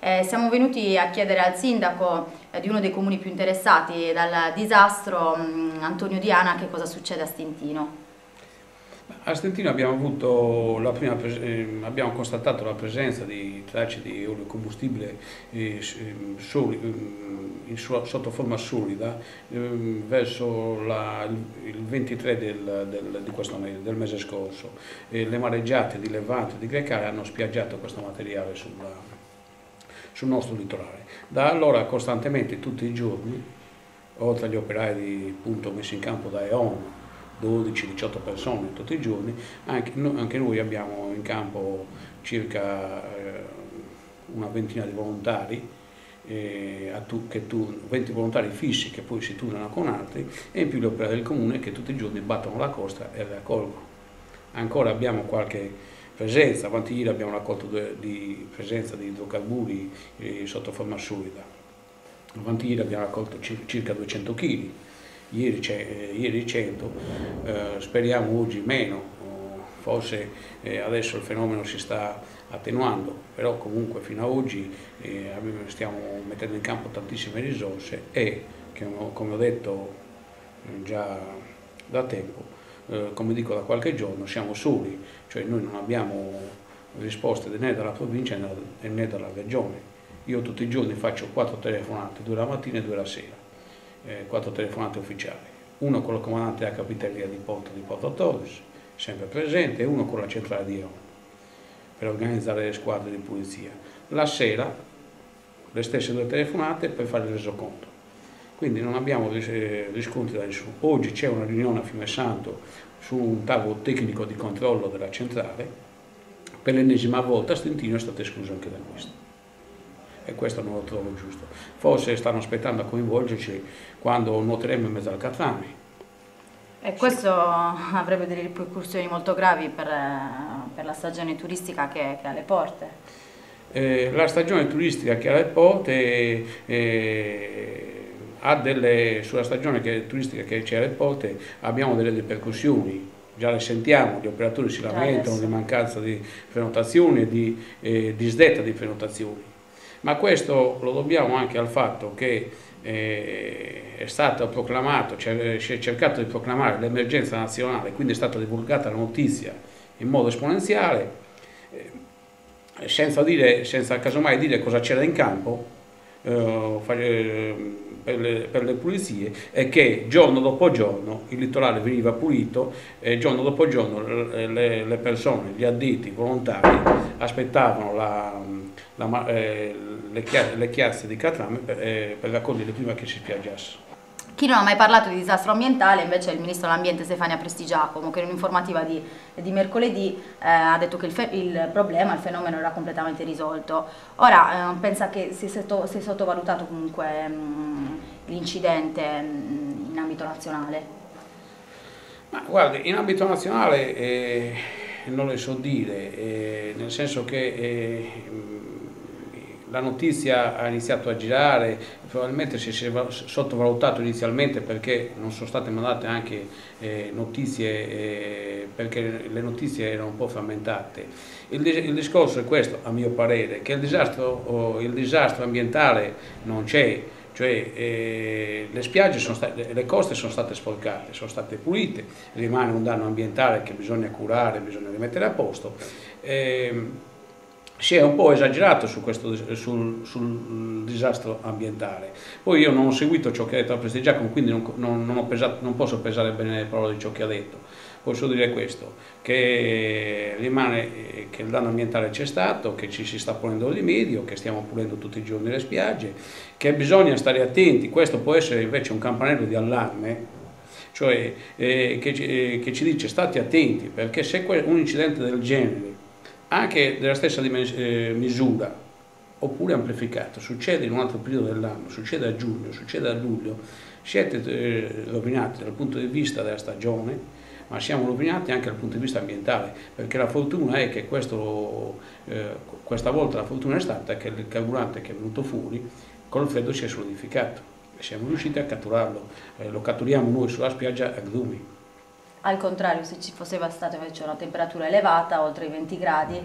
Siamo venuti a chiedere al sindaco di uno dei comuni più interessati dal disastro, Antonio Diana, che cosa succede a Stintino. A Stintino abbiamo constatato la presenza di tracce di olio combustibile sotto forma solida verso il 23 del mese scorso. Le mareggiate di Levante e di Grecale hanno spiaggiato questo materiale sul nostro litorale. Da allora costantemente, tutti i giorni, oltre agli operai messi in campo da EON, 12-18 persone tutti i giorni, anche noi abbiamo in campo circa una ventina di volontari, 20 volontari fissi che poi si turnano con altri, e in più gli operai del comune che tutti i giorni battono la costa e raccolgono. Ancora abbiamo qualche presenza, avanti ieri abbiamo raccolto presenza di idrocarburi sotto forma solida, avanti ieri abbiamo raccolto circa 200 kg. Ieri 100, speriamo oggi meno, forse adesso il fenomeno si sta attenuando, però comunque fino ad oggi stiamo mettendo in campo tantissime risorse e, come ho detto già da tempo, come dico da qualche giorno, siamo soli, cioè noi non abbiamo risposte né dalla provincia né dalla regione. Io tutti i giorni faccio 4 telefonate, 2 la mattina e 2 la sera. 4 telefonate ufficiali, uno con il comandante della capitaneria di Porto Torres, sempre presente, e uno con la centrale di EON, per organizzare le squadre di pulizia. La sera le stesse 2 telefonate per fare il resoconto. Quindi non abbiamo riscontri da nessuno. Oggi c'è una riunione a Fiumesanto su un tavolo tecnico di controllo della centrale. Per l'ennesima volta Stintino è stato escluso anche da questo. E questo non lo trovo giusto. Forse stanno aspettando a coinvolgerci quando nuoteremo in mezzo al Catrame. E questo avrebbe delle ripercussioni molto gravi per la stagione turistica che è alle porte. La stagione turistica che è alle porte sulla stagione turistica che c'è alle porte abbiamo delle ripercussioni. Già le sentiamo, gli operatori si lamentano di mancanza di prenotazioni e di disdetta di prenotazioni. Ma questo lo dobbiamo anche al fatto che è stato proclamato, si è cercato di proclamare l'emergenza nazionale, quindi è stata divulgata la notizia in modo esponenziale, senza casomai dire cosa c'era in campo per le pulizie, e che giorno dopo giorno il litorale veniva pulito e giorno dopo giorno le persone, gli addetti, i volontari aspettavano le chiazze di Catrame per raccoglierle prima che si spiaggiasse. Chi non ha mai parlato di disastro ambientale invece è il ministro dell'ambiente Stefania Prestigiacomo, che in un'informativa di mercoledì ha detto che il fenomeno era completamente risolto. Ora pensa che si è sottovalutato comunque l'incidente in ambito nazionale? Ma guardi, in ambito nazionale non le so dire, nel senso che la notizia ha iniziato a girare, probabilmente si è sottovalutato inizialmente perché non sono state mandate anche notizie, perché le notizie erano un po' frammentate. Il discorso è questo, a mio parere, che il disastro ambientale non c'è, cioè le spiagge le coste sono state sporcate, sono state pulite, rimane un danno ambientale che bisogna curare, bisogna rimettere a posto. Si è un po' esagerato sul disastro ambientale. Poi io non ho seguito ciò che ha detto la Prestigiacomo, quindi non posso pesare bene le parole di ciò che ha detto. Posso dire questo, che rimane che il danno ambientale c'è stato, che ci si sta ponendo rimedio, che stiamo pulendo tutti i giorni le spiagge, che bisogna stare attenti. Questo può essere invece un campanello di allarme, cioè che ci dice state attenti, perché se un incidente del genere, anche della stessa misura, oppure amplificato, succede in un altro periodo dell'anno, succede a giugno, succede a luglio, siete rovinati dal punto di vista della stagione, ma siamo rovinati anche dal punto di vista ambientale, perché la fortuna è che questa volta la fortuna è stata che il carburante che è venuto fuori col freddo si è solidificato e siamo riusciti a catturarlo, lo catturiamo noi sulla spiaggia a grumi. Al contrario, se ci fosse stata invece una temperatura elevata, oltre i 20 gradi,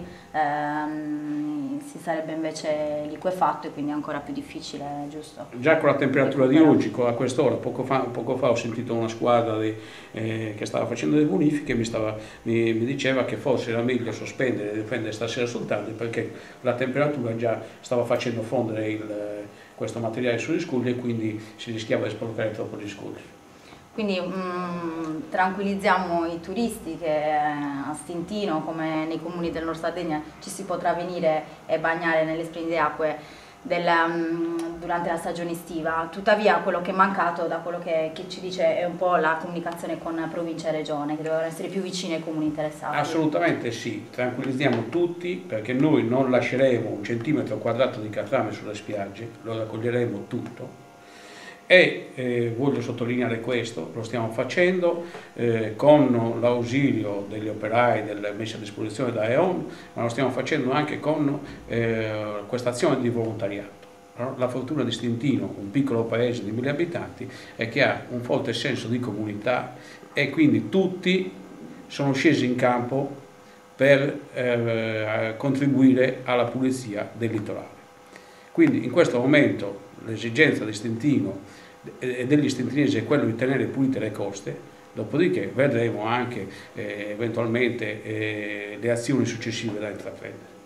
si sarebbe invece liquefatto e quindi ancora più difficile, giusto? Già con la temperatura di oggi, a quest'ora, poco fa ho sentito una squadra che stava facendo le bonifiche e mi diceva che forse era meglio sospendere e difendere stasera soltanto, perché la temperatura già stava facendo fondere questo materiale sugli scogli e quindi si rischiava di sporcare troppo gli scogli. Quindi tranquillizziamo i turisti che a Stintino, come nei comuni del Nord Sardegna, ci si potrà venire e bagnare nelle splendide acque durante la stagione estiva. Tuttavia quello che è mancato, da quello che ci dice, è un po' la comunicazione con provincia e regione, che devono essere più vicine ai comuni interessati. Assolutamente sì, tranquillizziamo tutti, perché noi non lasceremo un centimetro quadrato di catrame sulle spiagge, lo raccoglieremo tutto. E voglio sottolineare questo, lo stiamo facendo con l'ausilio degli operai messi a disposizione da E.ON, ma lo stiamo facendo anche con questa azione di volontariato. La fortuna di Stintino, un piccolo paese di 1000 abitanti, è che ha un forte senso di comunità e quindi tutti sono scesi in campo per contribuire alla pulizia del litorale. Quindi in questo momento l'esigenza di Stintino e degli stintinesi è quello di tenere pulite le coste, dopodiché vedremo anche eventualmente le azioni successive da intraprendere.